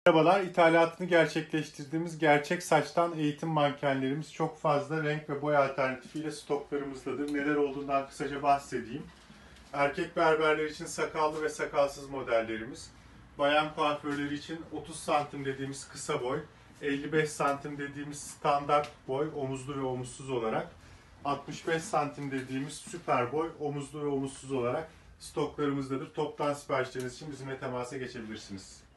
Merhabalar, ithalatını gerçekleştirdiğimiz gerçek saçtan eğitim mankenlerimiz çok fazla renk ve boy alternatifiyle stoklarımızdadır. Neler olduğundan kısaca bahsedeyim. Erkek berberler için sakallı ve sakalsız modellerimiz, bayan kuaförleri için 30 santim dediğimiz kısa boy, 55 santim dediğimiz standart boy, omuzlu ve omuzsuz olarak, 65 santim dediğimiz süper boy, omuzlu ve omuzsuz olarak stoklarımızdadır. Toptan siparişleriniz için bizimle temasa geçebilirsiniz.